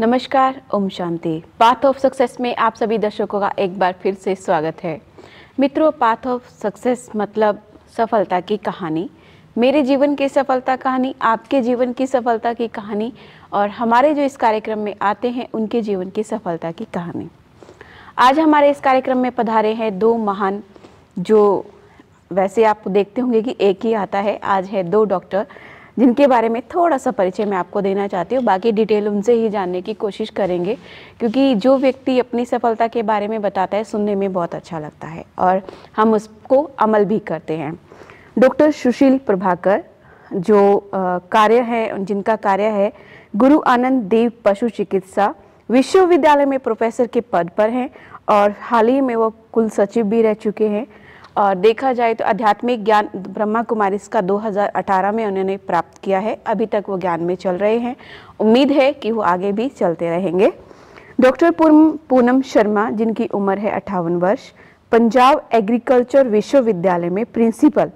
नमस्कार, ओम शांति। Path of success में आप सभी दर्शकों का एक बार फिर से स्वागत है। मित्रों, पाथ ऑफ सक्सेस मतलब सफलता की कहानी। मेरे जीवन की सफलता कहानी, आपके जीवन की सफलता की कहानी और हमारे जो इस कार्यक्रम में आते हैं उनके जीवन की सफलता की कहानी। आज हमारे इस कार्यक्रम में पधारे हैं दो महान, जो वैसे आप देखते होंगे कि एक ही आता है, आज है दो डॉक्टर जिनके बारे में थोड़ा सा परिचय मैं आपको देना चाहती हूँ। बाकी डिटेल उनसे ही जानने की कोशिश करेंगे, क्योंकि जो व्यक्ति अपनी सफलता के बारे में बताता है सुनने में बहुत अच्छा लगता है और हम उसको अमल भी करते हैं। डॉक्टर सुशील प्रभाकर जो कार्य है, जिनका कार्य है गुरु आनंद देव पशु चिकित्सा विश्वविद्यालय में प्रोफेसर के पद पर हैं और हाल ही में वो कुल सचिव भी रह चुके हैं। और देखा जाए तो आध्यात्मिक ज्ञान ब्रह्मा कुमारी का 2018 में उन्होंने प्राप्त किया है। अभी तक वो ज्ञान में चल रहे हैं, उम्मीद है कि वो आगे भी चलते रहेंगे। डॉक्टर पूनम शर्मा, जिनकी उम्र है 58 वर्ष, पंजाब एग्रीकल्चर विश्वविद्यालय में प्रिंसिपल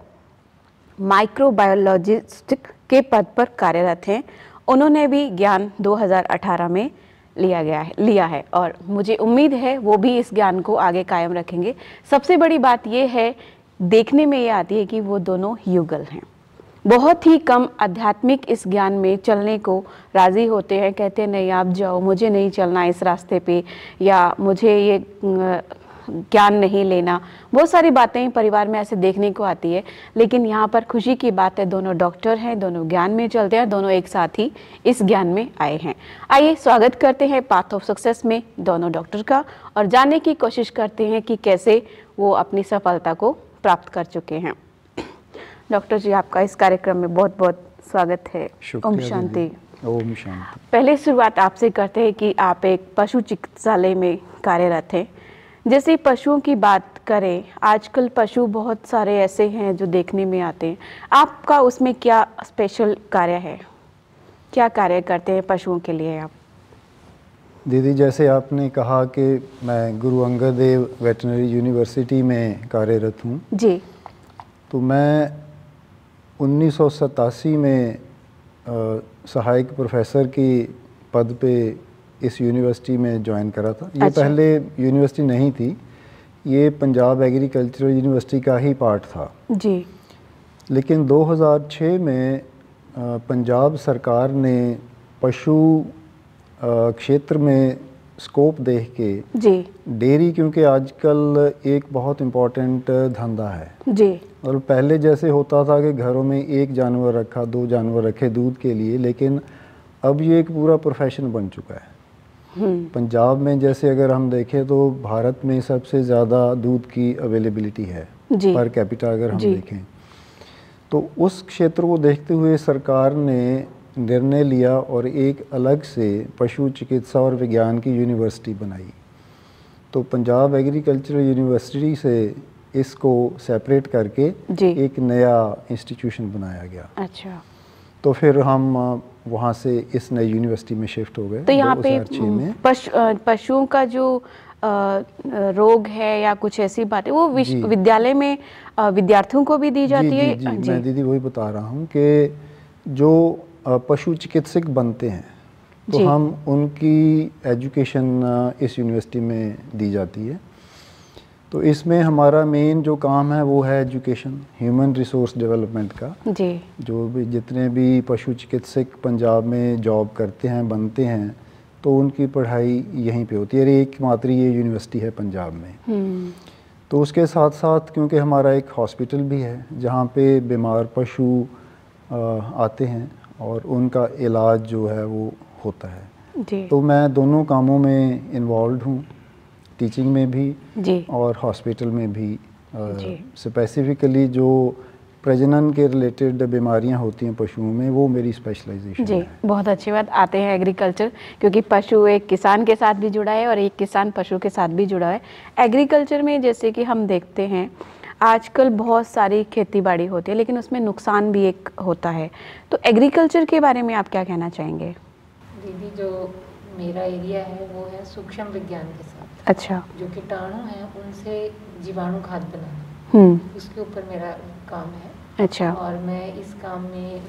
माइक्रोबायोलॉजिस्ट के पद पर कार्यरत हैं। उन्होंने भी ज्ञान 2018 में लिया है और मुझे उम्मीद है वो भी इस ज्ञान को आगे कायम रखेंगे। सबसे बड़ी बात ये है, देखने में ये आती है कि वो दोनों युगल हैं। बहुत ही कम आध्यात्मिक इस ज्ञान में चलने को राजी होते हैं, कहते हैं नहीं आप जाओ, मुझे नहीं चलना इस रास्ते पे, या मुझे ये ज्ञान नहीं लेना। बहुत सारी बातें परिवार में ऐसे देखने को आती है, लेकिन यहाँ पर खुशी की बात है, दोनों डॉक्टर हैं, दोनों ज्ञान में चलते हैं, दोनों एक साथ ही इस ज्ञान में आए हैं। आइए स्वागत करते हैं पाथ ऑफ सक्सेस में दोनों डॉक्टर का और जानने की कोशिश करते हैं कि कैसे वो अपनी सफलता को प्राप्त कर चुके हैं। डॉक्टर जी, आपका इस कार्यक्रम में बहुत बहुत स्वागत है। ओम शांति। ओम शांति। पहले शुरुआत आपसे करते हैं कि आप एक पशु चिकित्सालय में कार्यरत हैं। जैसे पशुओं की बात करें, आजकल पशु बहुत सारे ऐसे हैं जो देखने में आते हैं, आपका उसमें क्या स्पेशल कार्य है? क्या कार्य करते हैं पशुओं के लिए आप? दीदी, जैसे आपने कहा कि मैं गुरु अंगद देव वेटनरी यूनिवर्सिटी में कार्यरत हूँ जी, तो मैं 1987 में सहायक प्रोफेसर की पद पे इस यूनिवर्सिटी में ज्वाइन करा था। ये अच्छा। पहले यूनिवर्सिटी नहीं थी, ये पंजाब एग्रीकल्चरल यूनिवर्सिटी का ही पार्ट था जी। लेकिन 2006 में पंजाब सरकार ने पशु क्षेत्र में स्कोप देख के जी डेयरी, क्योंकि आजकल एक बहुत इम्पोर्टेंट धंधा है जी, और पहले जैसे होता था कि घरों में एक जानवर रखा, दो जानवर रखे दूध के लिए, लेकिन अब ये एक पूरा प्रोफेशन बन चुका है। पंजाब में जैसे अगर हम देखें तो भारत में सबसे ज़्यादा दूध की अवेलेबिलिटी है पर कैपिटा अगर हम देखें, तो उस क्षेत्र को देखते हुए सरकार ने निर्णय लिया और एक अलग से पशु चिकित्सा और विज्ञान की यूनिवर्सिटी बनाई। तो पंजाब एग्रीकल्चरल यूनिवर्सिटी से इसको सेपरेट करके एक नया इंस्टीट्यूशन बनाया गया। अच्छा। तो फिर हम वहाँ से इस नई यूनिवर्सिटी में शिफ्ट हो गए। तो यहाँ पे पशुओं का जो रोग है या कुछ ऐसी बातें वो विश्वविद्यालय में विद्यार्थियों को भी दी जाती है? जी, मैं दीदी वही बता रहा हूँ कि जो पशु चिकित्सक बनते हैं तो हम उनकी एजुकेशन इस यूनिवर्सिटी में दी जाती है। तो इसमें हमारा मेन जो काम है वो है एजुकेशन, ह्यूमन रिसोर्स डेवलपमेंट का। जी। जो भी जितने भी पशु चिकित्सक पंजाब में जॉब करते हैं, बनते हैं, तो उनकी पढ़ाई यहीं पे होती है। एकमात्र ये यूनिवर्सिटी है पंजाब में। तो उसके साथ साथ क्योंकि हमारा एक हॉस्पिटल भी है जहाँ पे बीमार पशु आते हैं और उनका इलाज जो है वो होता है। जी। तो मैं दोनों कामों में इन्वॉल्व हूँ, टीचिंग में भी और हॉस्पिटल में भी। स्पेसिफिकली जो प्रजनन के रिलेटेड बीमारियां होती हैं पशुओं में, वो मेरी स्पेशलाइजेशन है। बहुत अच्छी बात। आते हैं एग्रीकल्चर, क्योंकि पशु एक किसान के साथ भी जुड़ा है और एक किसान पशु के साथ भी जुड़ा है। एग्रीकल्चर में जैसे कि हम देखते हैं आजकल बहुत सारी खेती बाड़ी होती है, लेकिन उसमें नुकसान भी एक होता है। तो एग्रीकल्चर के बारे में आप क्या कहना चाहेंगे? दीदी, जो मेरा एरिया है वो है सूक्ष्म विज्ञान के साथ। अच्छा। जो कीटाणु हैं उनसे जीवाणु खाद बनाना, उसके ऊपर मेरा काम है। अच्छा। और मैं इस काम में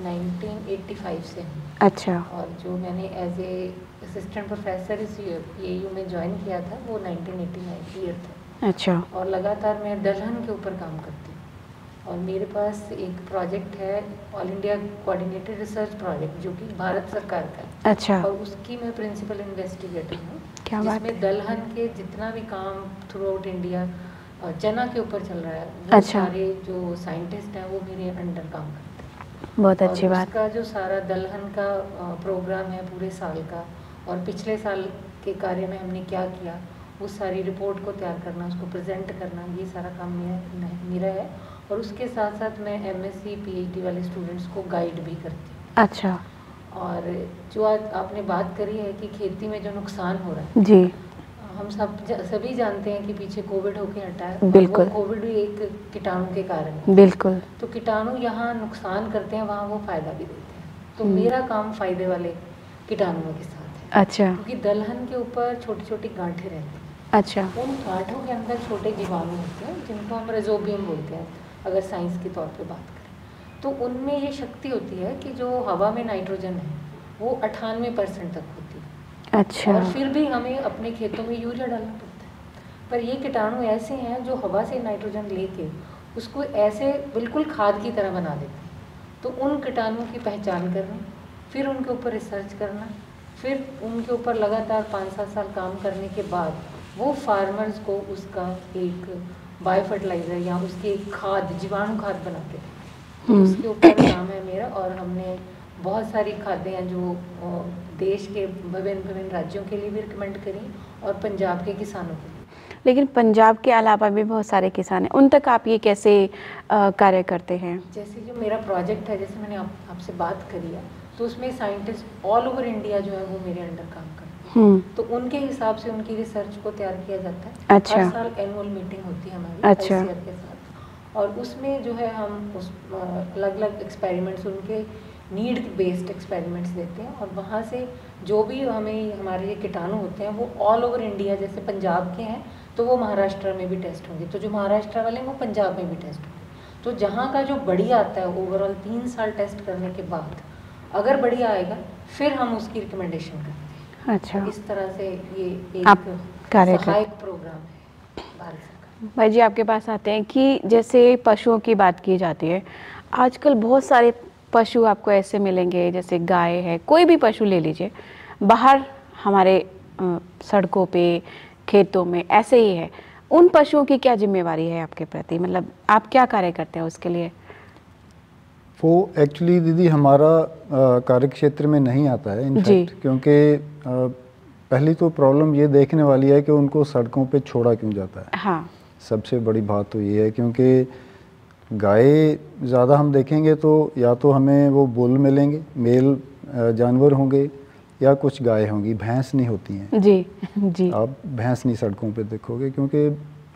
1985 से हूँ। अच्छा। और जो मैंने एज ए असिस्टेंट प्रोफेसर इस AU में ज्वाइन किया था वो 1989 ईयर था। अच्छा। और लगातार मैं दलहन के ऊपर काम करती हूँ। और मेरे पास एक प्रोजेक्ट है all India coordinated research project जो कि भारत सरकार का है। अच्छा। और उसकी मैं प्रिंसिपल इन्वेस्टिगेटर हूँ। क्या बात जिसमें है। दलहन के जितना भी काम थ्रू आउट इंडिया चना के ऊपर चल रहा है वो अच्छा। सारे जो साइंटिस्ट हैं वो मेरे अंडर काम करते हैं। बहुत अच्छी और बात। उसका जो सारा दलहन का प्रोग्राम है पूरे साल का, और पिछले साल के कार्य में हमने क्या किया उस सारी रिपोर्ट को तैयार करना, उसको प्रेजेंट करना, ये सारा काम मेरा है। और उसके साथ साथ मैं MSc PhD वाले स्टूडेंट्स को गाइड भी करती हूँ। अच्छा। और जो आज आपने बात करी है कि खेती में जो नुकसान हो रहा है, जी। हम सभी जानते हैं कि पीछे कोविड होके हटा है। बिल्कुल। और वो कोविड भी एक कीटाणु के कारण है। बिल्कुल। तो कीटाणु यहाँ नुकसान करते हैं, वहाँ वो फायदा भी देते हैं। तो हम्म। मेरा काम फायदे वाले कीटाणुओं के साथ है। अच्छा। क्योंकि दलहन के ऊपर छोटी छोटी गांठें रहती हैं। अच्छा। उन गांठों के अंदर छोटे जीवाणु होते हैं जिनको हम रेजोबियम बोलते हैं अगर साइंस के तौर पे बात करें। तो उनमें ये शक्ति होती है कि जो हवा में नाइट्रोजन है वो 98% तक होती है। अच्छा। और फिर भी हमें अपने खेतों में यूरिया डालना पड़ता है। पर ये कीटाणु ऐसे हैं जो हवा से नाइट्रोजन लेके उसको ऐसे बिल्कुल खाद की तरह बना देते हैं। तो उन कीटाणुओं की पहचान करनी, फिर उनके ऊपर रिसर्च करना, फिर उनके ऊपर लगातार 5-7 साल काम करने के बाद वो फार्मर्स को उसका एक बायो फर्टिलाइज़र या उसकी एक खाद, जीवाणु खाद बनाते हैं। तो उसके ऊपर काम है मेरा। और हमने बहुत सारी खादें हैं जो देश के विभिन्न राज्यों के लिए भी रिकमेंड करी और पंजाब के किसानों के लिए। लेकिन पंजाब के अलावा भी बहुत सारे किसान हैं, उन तक आप ये कैसे कार्य करते हैं? जैसे जो मेरा प्रोजेक्ट है, जैसे मैंने आपसे बात करी है, तो उसमें साइंटिस्ट ऑल ओवर इंडिया जो है वो मेरे अंडर काम करते हैं। तो उनके हिसाब से उनकी रिसर्च को तैयार किया जाता है। अच्छा। हर साल एनुअल मीटिंग होती है हमारी अच्छा। ICAR के साथ। और उसमें जो है हम उस अलग अलग एक्सपेरिमेंट्स, उनके नीड बेस्ड एक्सपेरिमेंट्स देते हैं। और वहाँ से जो भी हमें हमारे ये कीटाणु होते हैं वो ऑल ओवर इंडिया, जैसे पंजाब के हैं तो वो महाराष्ट्र में भी टेस्ट होंगे, तो जो महाराष्ट्र वाले हैं वो पंजाब में भी टेस्ट होंगे। तो जहाँ का जो बढ़िया आता है ओवरऑल 3 साल टेस्ट करने के बाद अगर बढ़िया आएगा फिर हम उसकी रिकमेंडेशन करते हैं। अच्छा। इस तरह से ये एक सहायक प्रोग्राम है भारत सरकार। भाई जी आपके पास आते हैं कि जैसे पशुओं की बात की जाती है, आजकल बहुत सारे पशु आपको ऐसे मिलेंगे, जैसे गाय है, कोई भी पशु ले लीजिए, बाहर हमारे सड़कों पे, खेतों में ऐसे ही है। उन पशुओं की क्या जिम्मेवारी है आपके प्रति, मतलब आप क्या कार्य करते हैं उसके लिए? वो एक्चुअली दीदी हमारा कार्य क्षेत्र में नहीं आता है इनफैक्ट, क्योंकि पहली तो प्रॉब्लम ये देखने वाली है कि उनको सड़कों पे छोड़ा क्यों जाता है। हाँ। सबसे बड़ी बात तो ये है, क्योंकि गाय ज़्यादा हम देखेंगे तो या तो हमें वो बुल मिलेंगे, मेल जानवर होंगे, या कुछ गाय होंगी, भैंस नहीं होती हैं। जी जी। आप भैंस नहीं सड़कों पे देखोगे, क्योंकि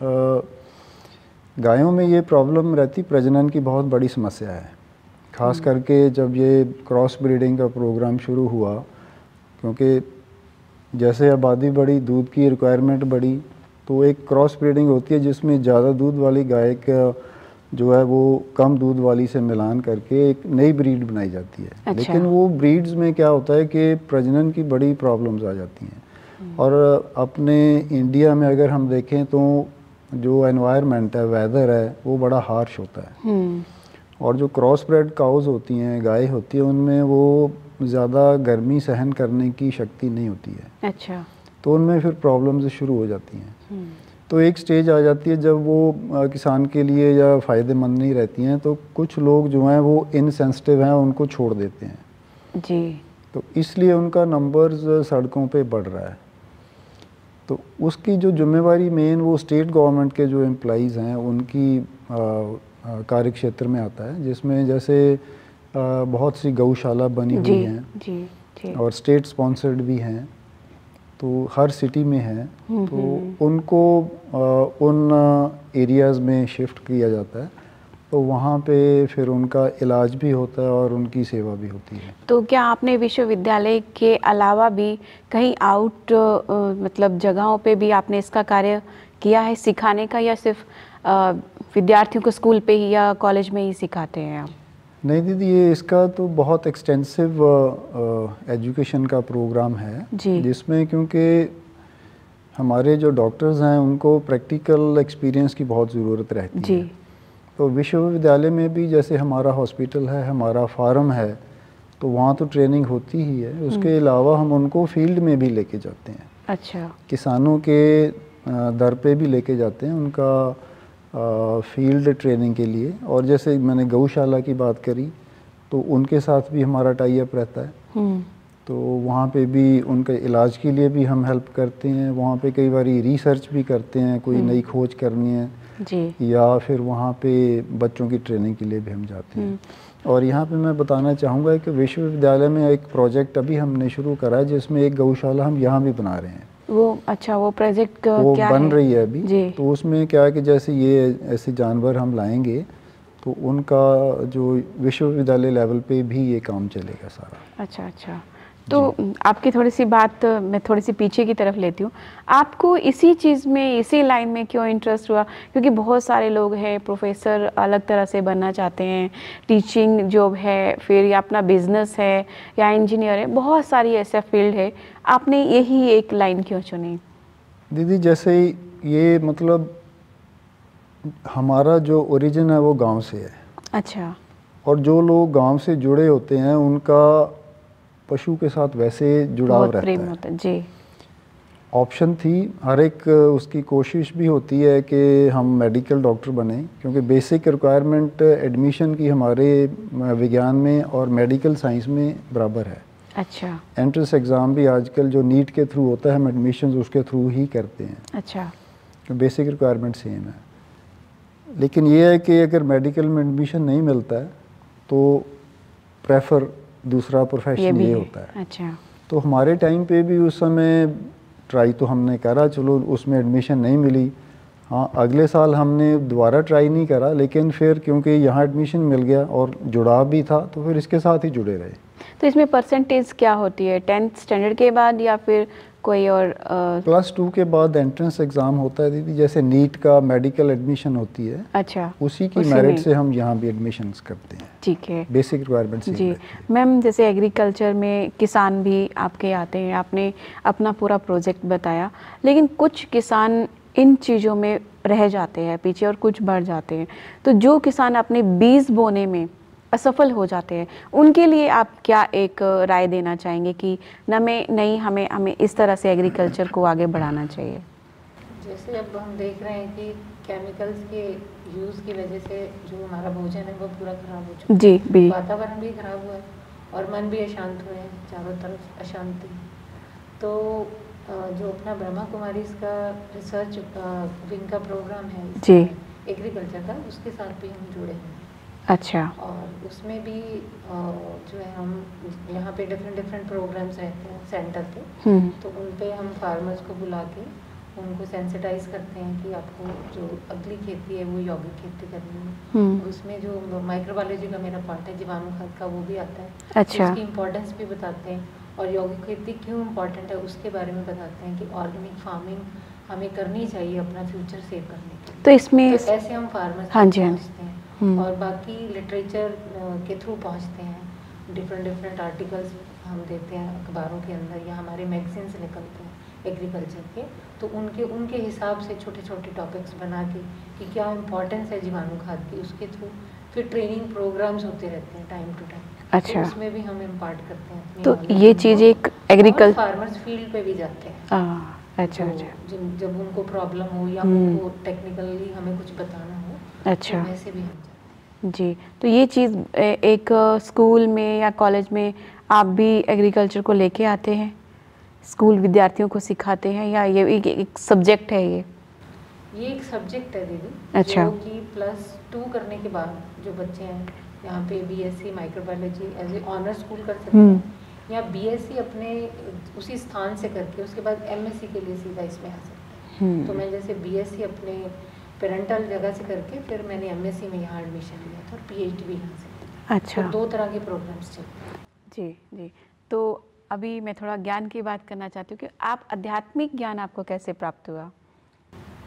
गायों में ये प्रॉब्लम रहती, प्रजनन की बहुत बड़ी समस्या है। ख़ास करके जब ये क्रॉस ब्रीडिंग का प्रोग्राम शुरू हुआ, क्योंकि जैसे आबादी बढ़ी, दूध की रिक्वायरमेंट बढ़ी, तो एक क्रॉस ब्रीडिंग होती है जिसमें ज़्यादा दूध वाली गाय का जो है वो कम दूध वाली से मिलान करके एक नई ब्रीड बनाई जाती है। अच्छा। लेकिन वो ब्रीड्स में क्या होता है कि प्रजनन की बड़ी प्रॉब्लम्स आ जाती हैं। और अपने इंडिया में अगर हम देखें तो जो एनवायरनमेंट है, वेदर है, वो बड़ा हार्श होता है। और जो क्रॉस ब्रेड काउज होती हैं, गाय होती है, उनमें वो ज़्यादा गर्मी सहन करने की शक्ति नहीं होती है। अच्छा। तो उनमें फिर प्रॉब्लम्स शुरू हो जाती हैं। तो एक स्टेज आ जाती है जब वो किसान के लिए या फ़ायदेमंद नहीं रहती हैं, तो कुछ लोग जो हैं वो इनसेंसिटिव हैं, उनको छोड़ देते हैं जी। तो इसलिए उनका नंबर्स सड़कों पे बढ़ रहा है। तो उसकी जो जिम्मेवारी मेन वो स्टेट गवर्नमेंट के जो एम्प्लॉइज़ हैं उनकी कार्य क्षेत्र में आता है, जिसमें जैसे बहुत सी गौशाला बनी हुई हैं। जी जी। और स्टेट स्पॉन्सर्ड भी हैं, तो हर सिटी में है, तो उनको उन एरियाज़ में शिफ्ट किया जाता है, तो वहाँ पे फिर उनका इलाज भी होता है और उनकी सेवा भी होती है। तो क्या आपने विश्वविद्यालय के अलावा भी कहीं आउट मतलब जगहों पे भी आपने इसका कार्य किया है सिखाने का, या सिर्फ विद्यार्थियों को स्कूल पे ही या कॉलेज में ही सिखाते हैं आप? नहीं दीदी, ये इसका तो बहुत एक्सटेंसिव एजुकेशन का प्रोग्राम है जी। जिसमें क्योंकि हमारे जो डॉक्टर्स हैं उनको प्रैक्टिकल एक्सपीरियंस की बहुत ज़रूरत रहती जी। है। तो विश्वविद्यालय में भी जैसे हमारा हॉस्पिटल है, हमारा फार्म है, तो वहाँ तो ट्रेनिंग होती ही है। उसके अलावा हम उनको फील्ड में भी लेके जाते हैं। अच्छा। किसानों के दर पे भी लेके जाते हैं उनका फील्ड ट्रेनिंग के लिए। और जैसे मैंने गौशाला की बात करी तो उनके साथ भी हमारा टाई अप रहता है। तो वहाँ पे भी उनके इलाज के लिए भी हम हेल्प करते हैं। वहाँ पे कई बार रिसर्च भी करते हैं, कोई नई खोज करनी है जी। या फिर वहाँ पे बच्चों की ट्रेनिंग के लिए भी हम जाते हैं। और यहाँ पे मैं बताना चाहूँगा कि विश्वविद्यालय में एक प्रोजेक्ट अभी हमने शुरू करा है जिसमें एक गौशाला हम यहाँ भी बना रहे हैं। वो अच्छा, वो प्रोजेक्ट वो क्या बन है? रही है अभी जी। तो उसमें क्या है कि जैसे ये ऐसे जानवर हम लाएंगे तो उनका जो विश्वविद्यालय लेवल पे भी ये काम चलेगा सारा। अच्छा अच्छा। तो आपकी थोड़ी सी बात मैं थोड़ी सी पीछे की तरफ लेती हूँ। आपको इसी चीज़ में, इसी लाइन में क्यों इंटरेस्ट हुआ? क्योंकि बहुत सारे लोग हैं, प्रोफेसर अलग तरह से बनना चाहते हैं, टीचिंग जॉब है, फिर या अपना बिजनेस है या इंजीनियर है, बहुत सारी ऐसा फील्ड है। आपने यही एक लाइन क्यों चुनी? दीदी जैसे ये मतलब हमारा जो ओरिजिन है वो गांव से है। अच्छा। और जो लोग गांव से जुड़े होते हैं उनका पशु के साथ वैसे जुड़ाव बहुत रहता प्रेम है। होता है। जी। ऑप्शन थी, हर एक उसकी कोशिश भी होती है कि हम मेडिकल डॉक्टर बने, क्योंकि बेसिक रिक्वायरमेंट एडमिशन की हमारे विज्ञान में और मेडिकल साइंस में बराबर है। अच्छा। एंट्रेंस एग्ज़ाम भी आजकल जो नीट के थ्रू होता है हम एडमिशन उसके थ्रू ही करते हैं। अच्छा। बेसिक रिक्वायरमेंट सेम है। लेकिन ये है कि अगर मेडिकल में एडमिशन नहीं मिलता है तो प्रेफर दूसरा प्रोफेशन ये होता है। अच्छा। तो हमारे टाइम पे भी उस समय ट्राई तो हमने करा, चलो उसमें एडमिशन नहीं मिली। हाँ, अगले साल हमने दोबारा ट्राई नहीं करा, लेकिन फिर क्योंकि यहाँ एडमिशन मिल गया और जुड़ाव भी था तो फिर इसके साथ ही जुड़े रहे। तो इसमें परसेंटेज क्या होती है? 10th स्टैंडर्ड के बाद या फिर कोई और? +2 के बाद एंट्रेंस एग्ज़ाम होता है दीदी, जैसे नीट का मेडिकल एडमिशन होती है। अच्छा। उसी की मेरिट से हम यहाँ भी एडमिशन्स करते हैं। ठीक है। बेसिक रिक्वायरमेंट्स जी मैम, जैसे एग्रीकल्चर में किसान भी आपके आते हैं, आपने अपना पूरा प्रोजेक्ट बताया, लेकिन कुछ किसान इन चीज़ों में रह जाते हैं पीछे और कुछ बढ़ जाते हैं। तो जो किसान अपने बीज बोने में असफल हो जाते हैं उनके लिए आप क्या एक राय देना चाहेंगे कि नहीं हमें इस तरह से एग्रीकल्चर को आगे बढ़ाना चाहिए? जैसे अब हम देख रहे हैं कि केमिकल्स के यूज़ की वजह से जो हमारा भोजन है वो पूरा खराब हो चुका है। जी भी। वातावरण भी खराब हुआ है और मन भी अशांत हुए हैं, चारों तरफ अशांति। तो जो अपना ब्रह्मा कुमारी इसका रिसर्च विंग का प्रोग्राम है जी एग्रीकल्चर का, उसके साथ भी हम जुड़े हैं। अच्छा। और उसमें भी जो है हम यहाँ पे डिफरेंट प्रोग्राम्स रहते हैं सेंटर पे, तो उन पे हम फार्मर्स को बुला के उनको सेंसिटाइज करते हैं कि आपको जो अगली खेती है वो यौगिक खेती करनी है। उसमें जो माइक्रोबायोलॉजी का मेरा पार्ट है, जीवाणु खाद का, वो भी आता है। अच्छा। उसकी इम्पोर्टेंस भी बताते हैं और यौगिक खेती क्यों इम्पोर्टेंट है उसके बारे में बताते हैं कि ऑर्गेनिक फार्मिंग हमें करनी चाहिए अपना फ्यूचर सेव करने के लिए। तो इसमें तो ऐसे हम फार्मर्स पहुँचते हैं और बाकी लिटरेचर के थ्रू पहुँचते हैं। डिफरेंट आर्टिकल्स हम देते हैं अखबारों के अंदर या हमारे मैगजीन्स निकलते हैं एग्रीकल्चर के, तो उनके हिसाब से छोटे छोटे टॉपिक्स बना के कि क्या इम्पोर्टेंस है जीवाणु खाद की, उसके थ्रू फिर ट्रेनिंग प्रोग्राम्स होते रहते हैं टाइम टू टाइम। अच्छा। तो उसमें भी हम इम्पार्ट करते हैं। तो ये चीज़ एक एग्रीकल्चर फार्मर्स फील्ड पे भी जाते हैं। अच्छा अच्छा। जब उनको प्रॉब्लम हो या उनको टेक्निकली हमें कुछ बताना हो, अच्छा, तो वैसे भी हम जाते हैं। जी। तो ये चीज़ एक स्कूल में या कॉलेज में आप भी एग्रीकल्चर को लेके आते हैं, स्कूल विद्यार्थियों को सिखाते हैं, या ये एक सब्जेक्ट है? ये एक सब्जेक्ट है दीदी। अच्छा। जो कि +2 करने के बाद जो बच्चे हैं यहाँ पे BSc microbiology as a honour school कर सकते हैं, या बीएससी अपने उसी स्थान से करके उसके बाद एमएससी के लिए सीधा इसमें आ सकते हैं। तो मैं जैसे बीएससी अपने पेरेंटल जगह से करके फिर मैंने एमएससी में यहाँ एडमिशन लिया था और पीएचडी भी यहाँ से। अच्छा। तो 2 तरह के प्रोग्राम्स चलते हैं। जी जी। तो अभी मैं थोड़ा ज्ञान की बात करना चाहती हूँ कि आप आध्यात्मिक ज्ञान आपको कैसे प्राप्त हुआ?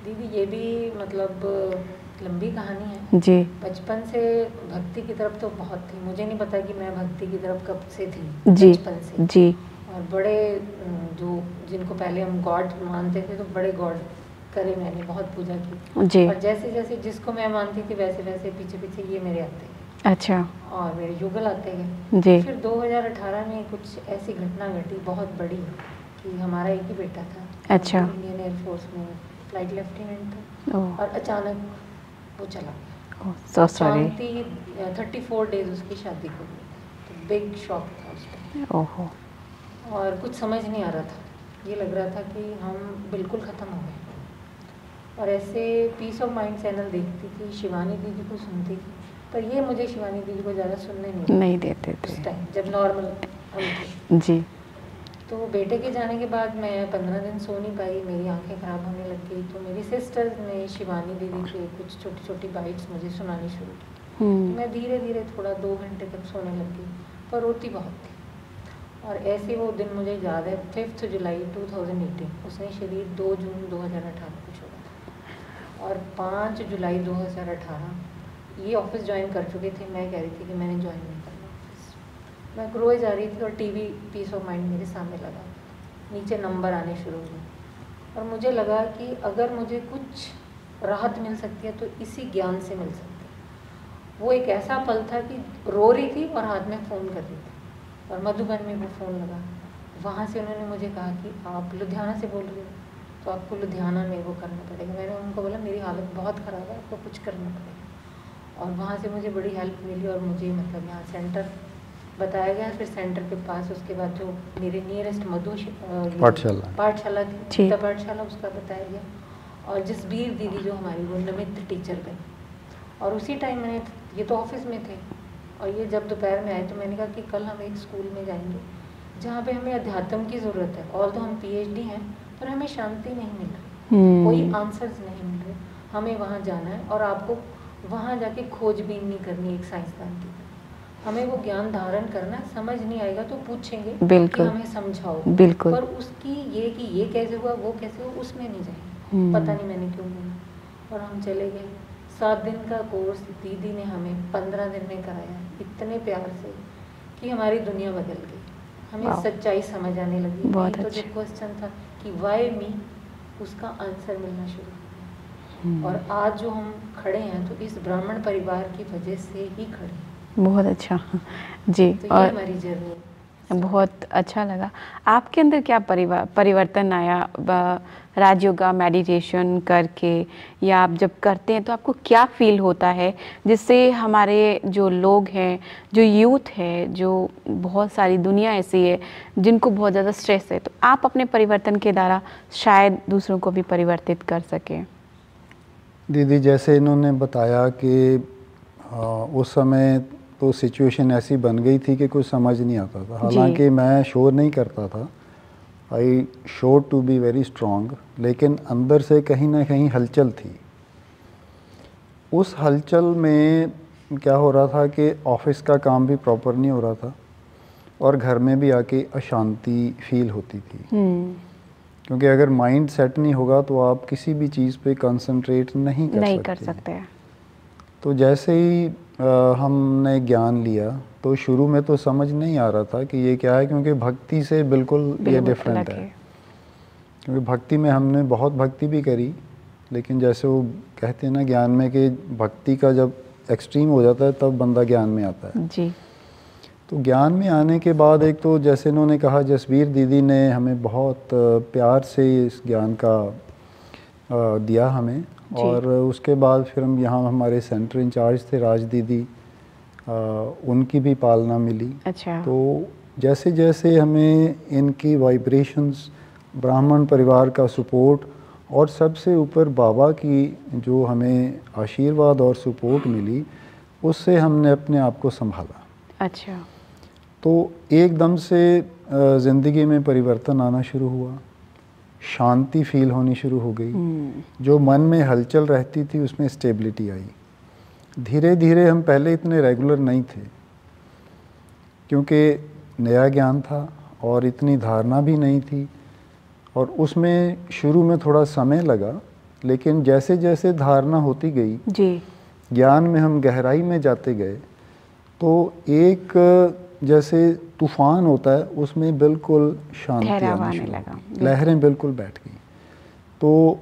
दीदी ये भी मतलब लंबी कहानी है। जी बचपन से भक्ति की तरफ तो बहुत थी, मुझे नहीं पता कि मैं भक्ति की तरफ कब से थी। जी बचपन से। जी। और बड़े जो जिनको पहले हम गॉड मानते थे, तो बड़े गॉड करे मैंने बहुत पूजा की। जी। और जैसे जैसे जिसको मैं मानती थी वैसे वैसे पीछे पीछे ये मेरे आते गए। अच्छा। और मेरे युगल आते गए। जी। फिर 2018 में कुछ ऐसी घटना घटी बहुत बड़ी कि हमारा एक ही बेटा था। अच्छा। इंडियन एयरफोर्स में फ्लाइट लेफ्टिनेंट था। ओह। और अचानक वो चला गया। So sorry. शांति 34 डेज उसकी शादी को हुई, तो बिग शॉक था उसको। ओहो। और कुछ समझ नहीं आ रहा था, ये लग रहा था कि हम बिल्कुल ख़त्म हो गए। और ऐसे पीस ऑफ माइंड चैनल देखती थी, शिवानी दीदी को सुनती थी, पर ये मुझे शिवानी दीदी को ज़्यादा सुनने नहीं देते थे उस टाइम जब नॉर्मल हम थे। जी। तो बेटे के जाने के बाद मैं 15 दिन सो नहीं पाई, मेरी आंखें ख़राब होने लग गई। तो मेरी सिस्टर्स ने शिवानी दीदी के कुछ छोटी छोटी बाइट्स मुझे सुनानी शुरू की। मैं धीरे धीरे थोड़ा 2 घंटे तक सोने लग गई, पर रोती बहुत थी। और ऐसे वो दिन मुझे याद है, 5 जुलाई 2018 उसने शरीर 2 जून 2018 को छोड़ा था। और 5 जुलाई 2018 ये ऑफिस ज्वाइन कर चुके थे। मैं कह रही थी कि मैंने ज्वाइन नहीं करना ऑफिस। मैं रोए जा रही थी और टीवी पीस ऑफ माइंड मेरे सामने लगा, नीचे नंबर आने शुरू हुए। और मुझे लगा कि अगर मुझे कुछ राहत मिल सकती है तो इसी ज्ञान से मिल सकती है। वो एक ऐसा पल था कि रो रही थी और हाथ में फ़ोन कर रही थी, और मधुबन में वो फ़ोन लगा। वहाँ से उन्होंने मुझे कहा कि आप लुधियाना से बोल रहे हो, तो आपको लुधियाना में वो करना पड़ेगा। मैंने उनको बोला मेरी हालत बहुत ख़राब है, आपको कुछ करना पड़ेगा। और वहाँ से मुझे बड़ी हेल्प मिली और मुझे मतलब यहाँ सेंटर बताया गया। फिर सेंटर के पास उसके बाद जो मेरे नियरेस्ट पाठशाला थी, पाठशाला, उसका बताया गया। और जसबीर दीदी जो हमारी वो निमित्त टीचर बनी। और उसी टाइम मैंने, ये तो ऑफिस में थे, और ये जब दोपहर में आए तो मैंने कहा कि कल हम एक स्कूल में जाएंगे जहाँ पे हमें अध्यात्म की ज़रूरत है। ऑल तो हम PhD हैं, पर हमें शांति नहीं मिल रही, कोई आंसर्स नहीं मिल रहे। हमें वहाँ जाना है और आपको वहाँ जाके खोजबीन नहीं करनी एक साइंसदान की। हमें वो ज्ञान धारण करना, समझ नहीं आएगा तो पूछेंगे कि हमें समझाओ। बिल्कुल। पर उसकी ये कि ये कैसे हुआ, वो कैसे हुआ, उसमें नहीं जाएंगे। पता नहीं मैंने क्यों बोला। और हम चले गए। 7 दिन का कोर्स दीदी ने हमें 15 दिन में कराया, इतने प्यार से कि हमारी दुनिया बदल गई। हमें सच्चाई समझ आने लगी। बहुत तो जो क्वेश्चन था कि वाई मी, उसका आंसर मिलना शुरू हो गया। और आज जो हम खड़े हैं तो इस ब्राह्मण परिवार की वजह से ही खड़े हैं। बहुत अच्छा जी। तो और ये हमारी जर्नी, बहुत अच्छा लगा। आपके अंदर क्या परिवर्तन आया राजयोगा मेडिटेशन करके, या आप जब करते हैं तो आपको क्या फील होता है, जिससे हमारे जो लोग हैं, जो यूथ है, जो बहुत सारी दुनिया ऐसी है जिनको बहुत ज़्यादा स्ट्रेस है, तो आप अपने परिवर्तन के द्वारा शायद दूसरों को भी परिवर्तित कर सकें। दीदी जैसे इन्होंने बताया कि उस समय तो सिचुएशन ऐसी बन गई थी कि कुछ समझ नहीं आता था। हालांकि मैं शो नहीं करता था, I show to be very strong, लेकिन अंदर से कहीं ना कहीं हलचल थी। उस हलचल में क्या हो रहा था कि ऑफिस का काम भी प्रॉपर नहीं हो रहा था और घर में भी आके अशांति फील होती थी। क्योंकि अगर माइंड सेट नहीं होगा तो आप किसी भी चीज़ पे कंसंट्रेट नहीं कर सकते। तो जैसे ही हमने ज्ञान लिया तो शुरू में तो समझ नहीं आ रहा था कि ये क्या है, क्योंकि भक्ति से बिल्कुल ये डिफरेंट है। क्योंकि भक्ति में हमने बहुत भक्ति भी करी, लेकिन जैसे वो कहते हैं ना ज्ञान में कि भक्ति का जब एक्सट्रीम हो जाता है तब बंदा ज्ञान में आता है जी। तो ज्ञान में आने के बाद एक तो जैसे इन्होंने कहा, जसबीर दीदी ने हमें बहुत प्यार से इस ज्ञान का दिया हमें। और उसके बाद फिर हम यहाँ हमारे सेंटर इंचार्ज थे राज दीदी, उनकी भी पालना मिली। अच्छा। तो जैसे जैसे हमें इनकी वाइब्रेशंस, ब्राह्मण परिवार का सपोर्ट और सबसे ऊपर बाबा की जो हमें आशीर्वाद और सपोर्ट मिली, उससे हमने अपने आप को संभाला। अच्छा। तो एकदम से ज़िंदगी में परिवर्तन आना शुरू हुआ, शांति फील होनी शुरू हो गई। जो मन में हलचल रहती थी उसमें स्टेबिलिटी आई। धीरे धीरे हम पहले इतने रेगुलर नहीं थे क्योंकि नया ज्ञान था और इतनी धारणा भी नहीं थी, और उसमें शुरू में थोड़ा समय लगा, लेकिन जैसे जैसे धारणा होती गई, जी, ज्ञान में हम गहराई में जाते गए, तो एक जैसे तूफान होता है उसमें बिल्कुल शांति ठहराव आनी आने शुरू लगा, हो गई, बिल्कुल। लहरें बिल्कुल बैठ गई। तो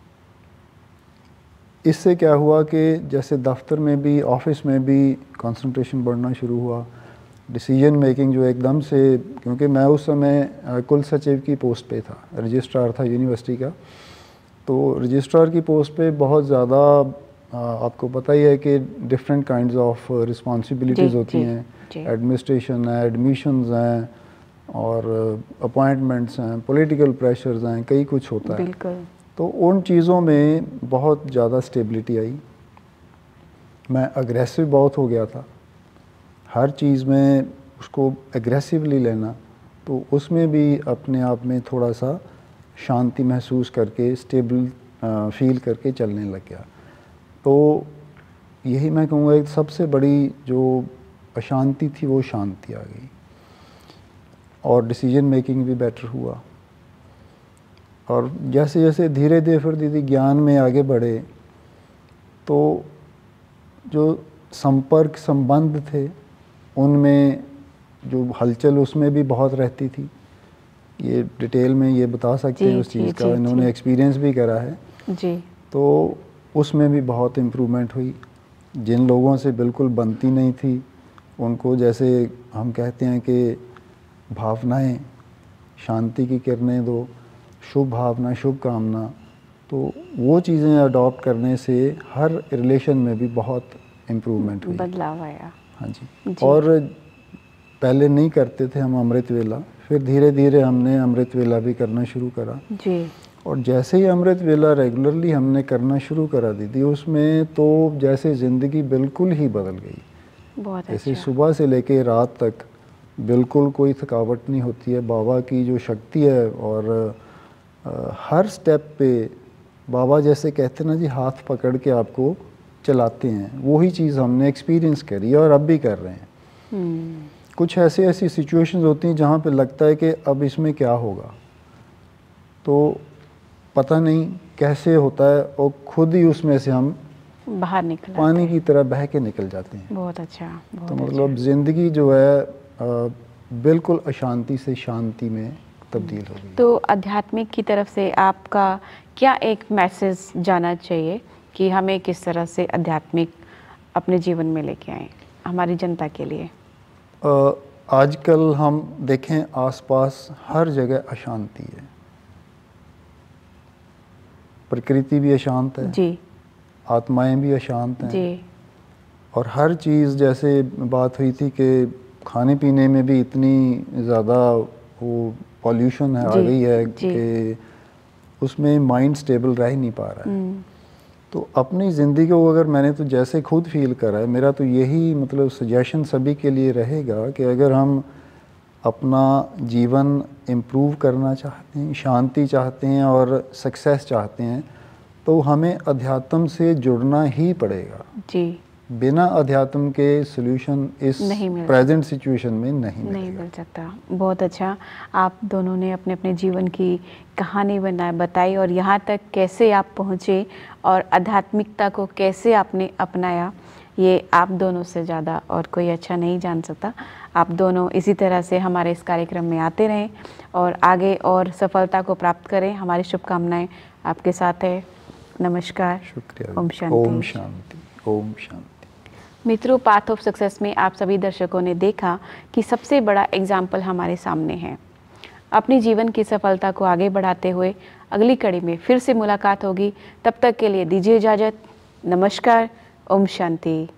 इससे क्या हुआ कि जैसे दफ्तर में भी, ऑफिस में भी कंसंट्रेशन बढ़ना शुरू हुआ, डिसीजन मेकिंग जो एकदम से, क्योंकि मैं उस समय कुल सचिव की पोस्ट पे था, रजिस्ट्रार था यूनिवर्सिटी का, तो रजिस्ट्रार की पोस्ट पे बहुत ज़्यादा आपको पता ही है कि डिफरेंट काइंड्स ऑफ रिस्पॉन्सिबिलिटीज़ जी, होती जी, हैं, जी। एडमिनिस्ट्रेशन है, एडमिशन्स हैं और अपॉइंटमेंट्स हैं, पॉलिटिकल प्रेशर्स हैं, कई कुछ होता है। बिल्कुल। तो उन चीज़ों में बहुत ज़्यादा स्टेबिलिटी आई। मैं अग्रेसिव बहुत हो गया था, हर चीज़ में उसको एग्रेसिवली लेना, तो उसमें भी अपने आप में थोड़ा सा शांति महसूस करके, स्टेबल फील करके चलने लग गया। तो यही मैं कहूँगा एक सबसे बड़ी जो अशांति थी वो शांति आ गई, और डिसीजन मेकिंग भी बेटर हुआ। और जैसे जैसे धीरे धीरे फिर दीदी ज्ञान में आगे बढ़े, तो जो संपर्क संबंध थे उनमें जो हलचल उसमें भी बहुत रहती थी। ये डिटेल में ये बता सकते जी, हैं उस जी, चीज़ का, जी, इन्होंने जी। एक्सपीरियंस भी करा है। जी, तो उसमें भी बहुत इम्प्रूवमेंट हुई। जिन लोगों से बिल्कुल बनती नहीं थी उनको, जैसे हम कहते हैं कि भावनाएं, शांति की किरणें दो, शुभ भावना, शुभ कामना, तो वो चीज़ें अडॉप्ट करने से हर रिलेशन में भी बहुत इम्प्रूवमेंट हुई। बदलाव आया। हाँ जी। जी। और पहले नहीं करते थे हम अमृत वेला, फिर धीरे धीरे हमने अमृत वेला भी करना शुरू करा। जी, और जैसे ही अमृत वेला रेगुलरली हमने करना शुरू करा दीदी, उसमें तो जैसे ज़िंदगी बिल्कुल ही बदल गई। बहुत जैसे अच्छा। सुबह से लेके रात तक बिल्कुल कोई थकावट नहीं होती है। बाबा की जो शक्ति है, और हर स्टेप पे बाबा जैसे कहते हैं ना जी, हाथ पकड़ के आपको चलाते हैं, वही चीज़ हमने एक्सपीरियंस करी है और अब भी कर रहे हैं। कुछ ऐसी सिचुएशंस होती हैं जहाँ पे लगता है कि अब इसमें क्या होगा, तो पता नहीं कैसे होता है, और खुद ही उसमें से हम बाहर निकल आते पानी हैं। की तरह बह के निकल जाते हैं। बहुत अच्छा, तो बहुत मतलब अच्छा। ज़िंदगी जो है बिल्कुल अशांति से शांति में तब्दील हो गई। तो आध्यात्मिक की तरफ से आपका क्या एक मैसेज जाना चाहिए कि हमें किस तरह से आध्यात्मिक अपने जीवन में लेके आएं हमारी जनता के लिए? आजकल हम देखें आसपास हर जगह अशांति है, प्रकृति भी अशांत है, जी, आत्माएं भी अशांत हैं, जी, और हर चीज़, जैसे बात हुई थी कि खाने पीने में भी इतनी ज़्यादा वो पॉल्यूशन है, आ जी, गई है जी। कि उसमें माइंड स्टेबल रह ही नहीं पा रहा है। तो अपनी ज़िंदगी को अगर मैंने तो जैसे खुद फील करा है, मेरा तो यही मतलब सजेशन सभी के लिए रहेगा कि अगर हम अपना जीवन इम्प्रूव करना चाहते हैं, शांति चाहते हैं और सक्सेस चाहते हैं, तो हमें अध्यात्म से जुड़ना ही पड़ेगा। जी, बिना अध्यात्म के सॉल्यूशन इस नहीं मिल प्रेजेंट सिचुएशन में नहीं नहीं मिलेगा। मिल सकता। बहुत अच्छा, आप दोनों ने अपने अपने जीवन की कहानी बताई और यहाँ तक कैसे आप पहुँचे और आध्यात्मिकता को कैसे आपने अपनाया, ये आप दोनों से ज़्यादा और कोई अच्छा नहीं जान सकता। आप दोनों इसी तरह से हमारे इस कार्यक्रम में आते रहें और आगे और सफलता को प्राप्त करें। हमारी शुभकामनाएं आपके साथ है। नमस्कार। शुक्रिया। ओम शांति। ओम शांति। ओम शांति। मित्रों, पाथ ऑफ सक्सेस में आप सभी दर्शकों ने देखा कि सबसे बड़ा एग्जाम्पल हमारे सामने है। अपनी जीवन की सफलता को आगे बढ़ाते हुए अगली कड़ी में फिर से मुलाकात होगी। तब तक के लिए दीजिए इजाज़त। नमस्कार। ओम शांति।